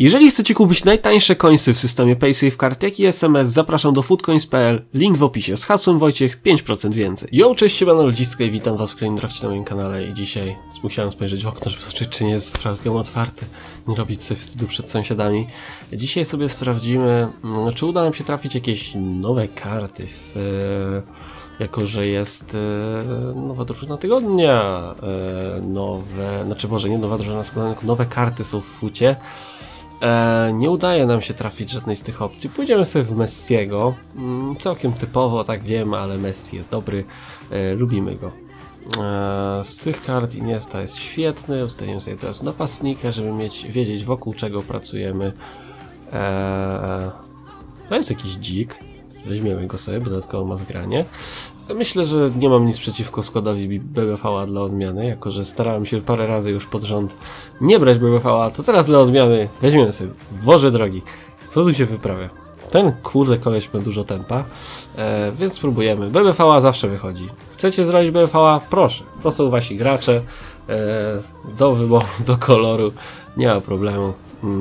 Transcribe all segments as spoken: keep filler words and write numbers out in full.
Jeżeli chcecie kupić najtańsze coinsy w systemie PaySafeCard, jak i S M S, zapraszam do foodcoins kropka p l, link w opisie, z hasłem Wojciech, pięć procent więcej. Yo, cześć, siemano ludziska i witam was w kolejnym drafcie na moim kanale i dzisiaj musiałem spojrzeć w okno, żeby zobaczyć, czy nie jest sprawdziłem otwarte, nie robić sobie wstydu przed sąsiadami. Dzisiaj sobie sprawdzimy, no, czy uda nam się trafić jakieś nowe karty, w, e, jako że jest e, nowa drużyna tygodnia, e, nowe, znaczy może nie nowa drużyna tygodnia, tylko nowe karty są w fucie. E, nie udaje nam się trafić żadnej z tych opcji. Pójdziemy sobie w Messiego. Mm, całkiem typowo, tak wiem, ale Messi jest dobry. E, lubimy go. E, z tych kart Iniesta jest świetny. Ustawimy sobie teraz napastnika, żeby mieć, wiedzieć, wokół czego pracujemy. E, to jest jakiś dzik. Weźmiemy go sobie, dodatkowo ma zgranie. Myślę, że nie mam nic przeciwko składowi B B V A dla odmiany, jako że starałem się parę razy już pod rząd nie brać B B V A, to teraz dla odmiany weźmiemy sobie Boże drogi. Co tu się wyprawia? Ten kurde koleś ma dużo tempa, e, więc spróbujemy. B B V A zawsze wychodzi. Chcecie zrobić B B V A? Proszę. To są wasi gracze. E, do wyboru, do koloru. Nie ma problemu.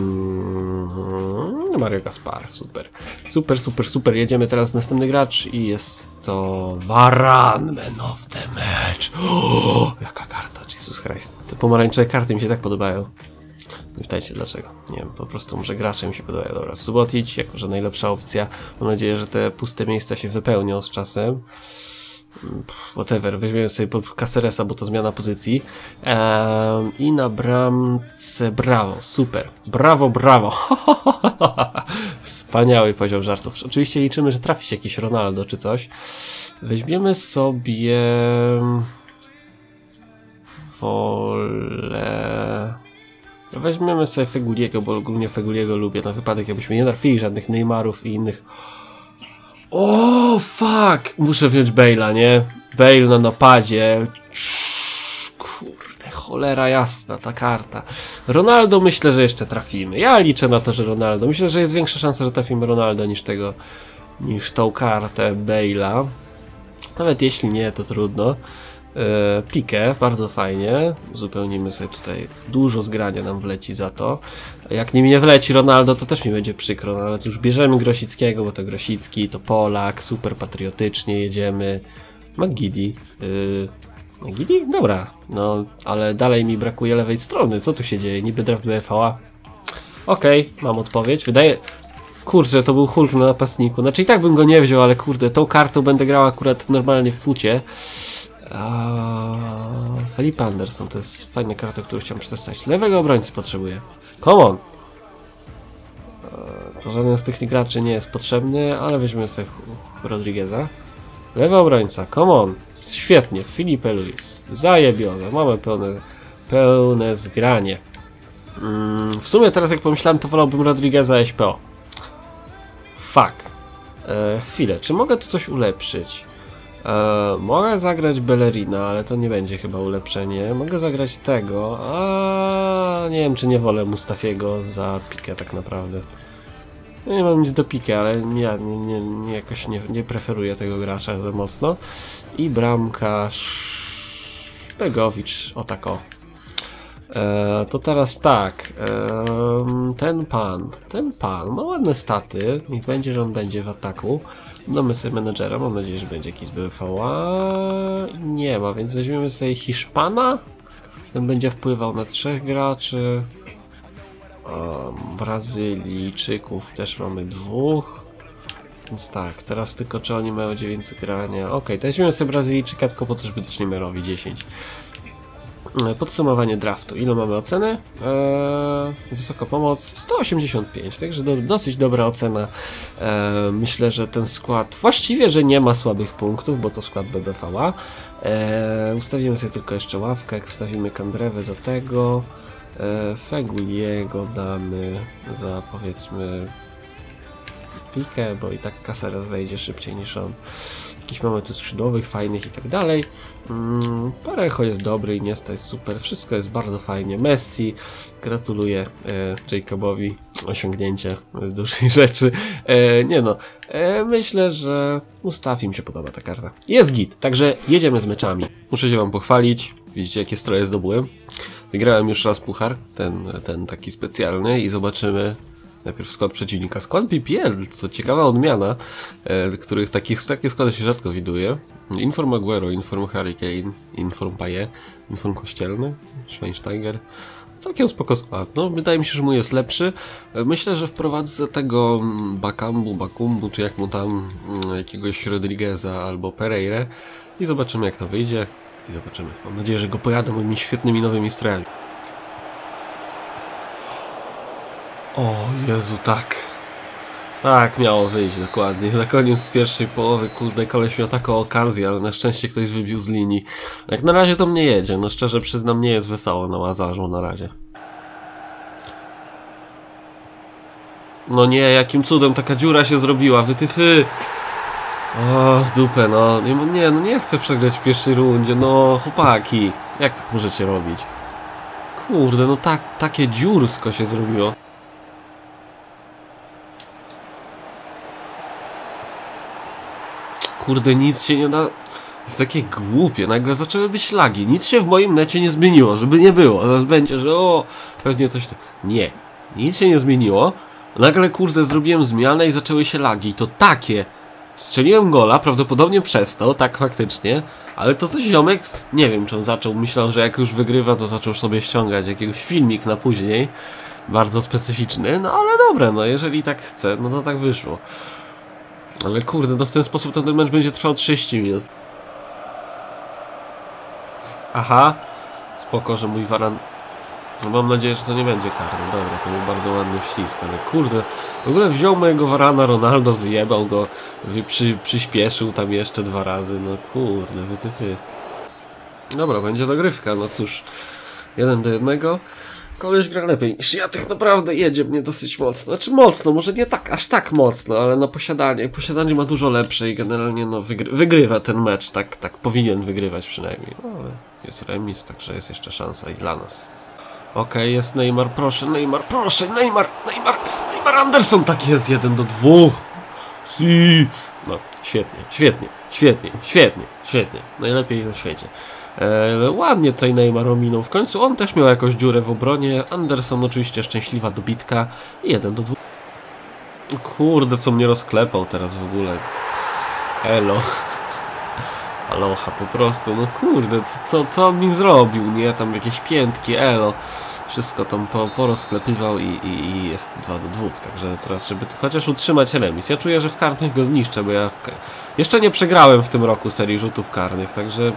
Mm, Mario Gaspar, super. Super, super, super. Jedziemy teraz następny gracz i jest to Varane, man of the match. O, jaka karta, Jesus Christ. Te pomarańczowe karty mi się tak podobają. Nie pytajcie dlaczego. Nie wiem, po prostu może gracze mi się podobają. Dobra, Subotic, jako że najlepsza opcja. Mam nadzieję, że te puste miejsca się wypełnią z czasem. Whatever, weźmiemy sobie Caceresa, bo to zmiana pozycji. Ehm, I na bramce brawo, super. Brawo, brawo. Wspaniały poziom żartów. Oczywiście liczymy, że trafi się jakiś Ronaldo czy coś. Weźmiemy sobie wolę. Weźmiemy sobie Feguliego, bo ogólnie Feguliego lubię. Na wypadek, jakbyśmy nie trafili żadnych Neymarów i innych. O, fuck! Muszę wziąć Bale'a, nie? Bale na napadzie. Kurde, cholera jasna ta karta. Ronaldo myślę, że jeszcze trafimy. Ja liczę na to, że Ronaldo. Myślę, że jest większa szansa, że trafimy Ronaldo niż tego, niż tą kartę Bale'a. Nawet jeśli nie, to trudno. Yy, Pikę, bardzo fajnie. Uzupełnimy sobie tutaj. Dużo zgrania nam wleci za to. Jak nim nie wleci Ronaldo, to też mi będzie przykro, no ale cóż, bierzemy Grosickiego, bo to Grosicki, to Polak, super patriotycznie jedziemy. Magidi. Yy, Magidi? Dobra, no ale dalej mi brakuje lewej strony. Co tu się dzieje? Niby draft B V A. Okej, okay, mam odpowiedź. Wydaje... Kurczę, to był Hulk na napastniku. Znaczy i tak bym go nie wziął, ale kurde, tą kartą będę grał akurat normalnie w fucie. Uh, Felipe Anderson, to jest fajna karta, którą chciałem przetestować. Lewego obrońcy potrzebuję. Come on! Uh, to żaden z tych graczy nie jest potrzebny, ale weźmiemy sobie Rodrigueza. Lewy obrońca, come on! Świetnie, Filipe Luis. Zajebione, mamy pełne, pełne zgranie. Mm, w sumie teraz jak pomyślałem, to wolałbym Rodrigueza S P O. Fuck. E, chwilę, czy mogę tu coś ulepszyć? E, mogę zagrać Bellerina, ale to nie będzie chyba ulepszenie. Mogę zagrać tego, a nie wiem, czy nie wolę Mustafiego za Pikę tak naprawdę. Ja nie mam nic do Pikę, ale ja nie, nie, nie, jakoś nie, nie preferuję tego gracza za mocno. I bramkarz Begowicz, o tak o. E, to teraz tak, e, ten pan, ten pan ma ładne staty, niech będzie, że on będzie w ataku. Damy sobie menedżera, mam nadzieję, że będzie jakiś B V A. Nie ma, więc weźmiemy sobie Hiszpana. Ten będzie wpływał na trzech graczy. Um, Brazylijczyków też mamy dwóch. Więc tak, teraz tylko czy oni mają dziewięć grania. Ok, to weźmiemy sobie Brazylijczyka, tylko po to, żeby też nie miarowi dziesięć. Podsumowanie draftu. Ile mamy ocenę? Eee, wysoka pomoc sto osiemdziesiąt pięć, także do, dosyć dobra ocena. Eee, myślę, że ten skład właściwie, że nie ma słabych punktów, bo to skład B B V A. Eee, ustawimy sobie tylko jeszcze ławkę, jak wstawimy Kandrewę za tego. Eee, Feguliego damy za powiedzmy Pikę, bo i tak Caceres wejdzie szybciej niż on. Jakiś mamy tu skrzydłowych, fajnych i tak dalej. Mm, Parejo jest dobry, Iniesta jest super, wszystko jest bardzo fajnie. Messi, gratuluję e, Jacobowi osiągnięcia dużej rzeczy. E, nie no, e, myślę, że Mustafi mi się podoba ta karta. Jest git, także jedziemy z meczami. Muszę się wam pochwalić. Widzicie, jakie stroje zdobyłem? Wygrałem już raz puchar, ten, ten taki specjalny i zobaczymy najpierw skład przeciwnika. Skład P P L, co ciekawa odmiana, e, których takich, takie składy się rzadko widuje. Inform Aguero, Inform Hurricane, Inform Paye, Inform Kościelny, Schweinsteiger. Całkiem spoko skład. No, wydaje mi się, że mój jest lepszy. Myślę, że wprowadzę tego Bakambu, Bakumbu, czy jak mu tam, jakiegoś Rodrigueza albo Pereire i zobaczymy, jak to wyjdzie. I zobaczymy. Mam nadzieję, że go pojadę moimi świetnymi nowymi strojami. O Jezu, tak. Tak miało wyjść, dokładnie. Na koniec pierwszej połowy, kurde, koleś miał taką okazję, ale na szczęście ktoś wybił z linii. Jak na razie to mnie jedzie, no szczerze przyznam, nie jest wesoło na Łazarzu na razie. No nie, jakim cudem taka dziura się zrobiła, wytyfy! O, w dupę, no. Nie, nie, no nie chcę przegrać w pierwszej rundzie, no chłopaki. Jak tak możecie robić? Kurde, no tak, takie dziursko się zrobiło. Kurde, nic się nie da... Jest takie głupie, nagle zaczęły być lagi. Nic się w moim necie nie zmieniło, żeby nie było. Zaraz będzie, że o, pewnie coś... Nie, nic się nie zmieniło. Nagle, kurde, zrobiłem zmianę i zaczęły się lagi. I to takie... Strzeliłem gola, prawdopodobnie przez to, tak faktycznie, ale to coś ziomek, nie wiem czy on zaczął, myślał, że jak już wygrywa, to zaczął sobie ściągać jakiegoś filmik na później, bardzo specyficzny, no ale dobra, no jeżeli tak chce, no to tak wyszło. Ale kurde, no w ten sposób ten mecz będzie trwał trzydzieści minut. Aha, spoko, że mój waran... No mam nadzieję, że to nie będzie karny. Dobra, to był bardzo ładny wścisk, ale kurde, w ogóle wziął mojego warana Ronaldo, wyjebał go, wy, przy, przyspieszył tam jeszcze dwa razy, no kurde, wytyfy. Dobra, będzie dogrywka, no cóż, jeden do jednego. Koleś gra lepiej niż ja, tak naprawdę jedzie mnie dosyć mocno, znaczy mocno, może nie tak, aż tak mocno, ale na posiadanie, posiadanie ma dużo lepsze i generalnie no wygry, wygrywa ten mecz, tak, tak powinien wygrywać przynajmniej, no ale jest remis, także jest jeszcze szansa i dla nas. Okej, okay, jest Neymar, proszę, Neymar, proszę, Neymar, Neymar, Neymar Anderson, tak jest, jeden do dwóch. Si. No, świetnie, świetnie, świetnie, świetnie, świetnie, najlepiej na świecie. Eee, ładnie tutaj Neymar ominął, w końcu on też miał jakąś dziurę w obronie, Anderson oczywiście szczęśliwa dobitka i jeden do dwóch. Kurde, co mnie rozklepał teraz w ogóle. Elo. Aloha po prostu, no kurde, co, co on mi zrobił, nie? Tam jakieś piętki, elo. Wszystko tam po, porozklepywał i, i, i jest dwa do dwóch, także teraz, żeby chociaż utrzymać remis. Ja czuję, że w karnych go zniszczę, bo ja w... jeszcze nie przegrałem w tym roku serii rzutów karnych, także...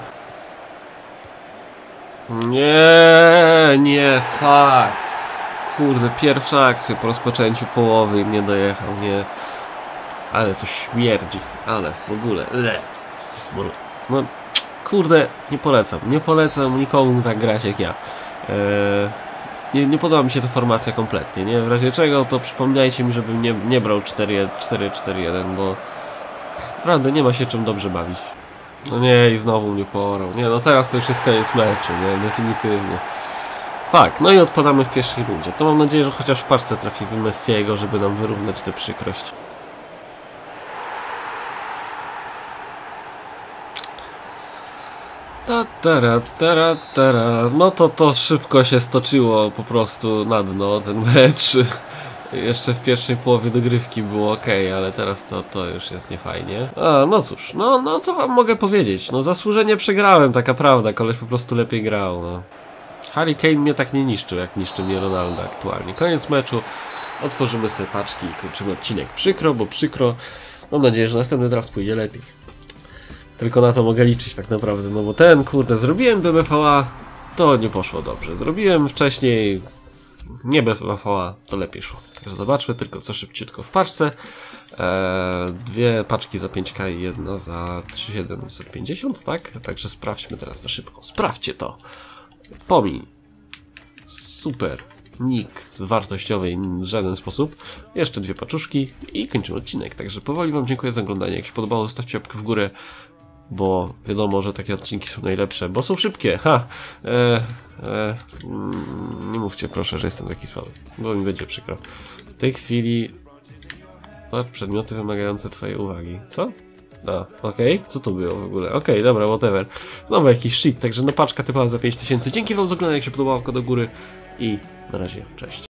Nie, nie, fuck. Kurde, pierwsza akcja po rozpoczęciu połowy i mnie dojechał, nie. Ale to śmierdzi, ale w ogóle, le. Smród. No, kurde, nie polecam, nie polecam nikomu tak grać jak ja. Eee, nie, nie podoba mi się ta formacja kompletnie, nie? W razie czego to przypomniajcie mi, żebym nie, nie brał cztery cztery jeden, bo naprawdę nie ma się czym dobrze bawić. No nie, i znowu mnie porał. Nie, no teraz to już jest koniec meczu, nie? Definitywnie. Tak, no i odpadamy w pierwszej rundzie. To mam nadzieję, że chociaż w parce trafimy Messiego, żeby nam wyrównać tę przykrość. Ta, tara, tara, tara. No to to szybko się stoczyło po prostu na dno ten mecz. Jeszcze w pierwszej połowie dogrywki było ok, ale teraz to, to już jest niefajnie. A, no cóż, no, no co wam mogę powiedzieć? No zasłużenie przegrałem, taka prawda, koleś po prostu lepiej grał, no. Harry Kane mnie tak nie niszczył, jak niszczy mnie Ronaldo aktualnie. Koniec meczu, otworzymy sobie paczki i kończymy odcinek. Przykro, bo przykro. Mam nadzieję, że następny draft pójdzie lepiej. Tylko na to mogę liczyć tak naprawdę, no bo ten, kurde, zrobiłem B B V A, to nie poszło dobrze. Zrobiłem wcześniej nie B B V A, to lepiej szło. Także zobaczmy tylko co szybciutko w paczce. Eee, dwie paczki za pięć K i jedna za trzy tysiące siedemset pięćdziesiąt, tak? Także sprawdźmy teraz to szybko. Sprawdźcie to. Pomin. Super. Nikt wartościowy w żaden sposób. Jeszcze dwie paczuszki i kończymy odcinek. Także powoli wam dziękuję za oglądanie. Jak się podobało, zostawcie łapkę w górę, bo wiadomo, że takie odcinki są najlepsze, bo są szybkie. Ha! E, e, mm, nie mówcie proszę, że jestem taki słaby, bo mi będzie przykro. W tej chwili... Przedmioty wymagające twojej uwagi. Co? A, okej, okay. Co to było w ogóle? Okej, okay, dobra, whatever. Znowu jakiś shit, także no paczka typowa za pięć tysięcy. Dzięki wam za oglądanie, jak się podobało, łapka do góry i na razie, cześć.